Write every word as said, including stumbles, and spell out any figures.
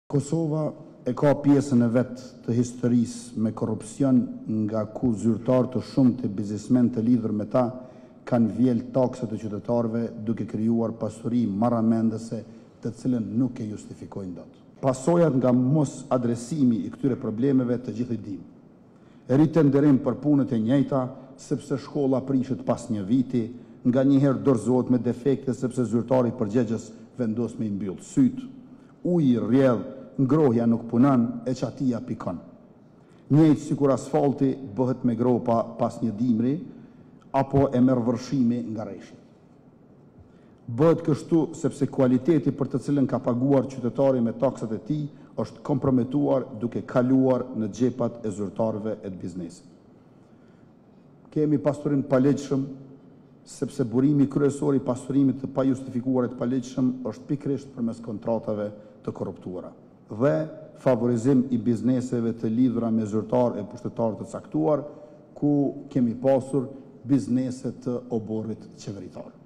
Kosova e ka pjesën e vetë të historisë me korrupsion, nga ku zyrtar të shumë të biznesmen të lidhur me ta kanë vjel taksat e qytetarëve duke krijuar pasuri marramendëse të cilën nuk e justifikojnë dot. Pasojat nga mos adresimi i këtyre problemeve të gjithë i dim. Rritet nderim për punët e njëjta, sepse shkolla prishet pas një viti, nga njëherë dorëzohet me defekte sepse zyrtari përgjegjës vendos me i mbyll syt, uji rrjedh, ngrohja nuk punon e çatia pikon. Njëjtë sikur asfalti bëhet me gropa pas një dimri, apo e merr vërshimi nga rreshi. Bëhet kështu sepse kualiteti për të cilën ka paguar qytetari me taksat e tij është kompromituar duke kaluar në xhepat e zyrtarëve e të biznesit. Kemi pasurim të palegjshëm, sepse burimi kryesor i pasurimit të pajustifikuar të palegjshëm është pikërisht përmes kontratave të korruptuara dhe favorizim i bizneseve të lidhura me zyrtar e pushtetar të caktuar, ku kemi pasur biznese të oborrit qeveritar.